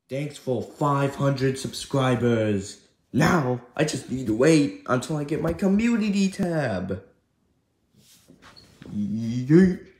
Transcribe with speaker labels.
Speaker 1: Thanks for 500 subscribers. Now, I just need to wait until I get my community tab. Yeet.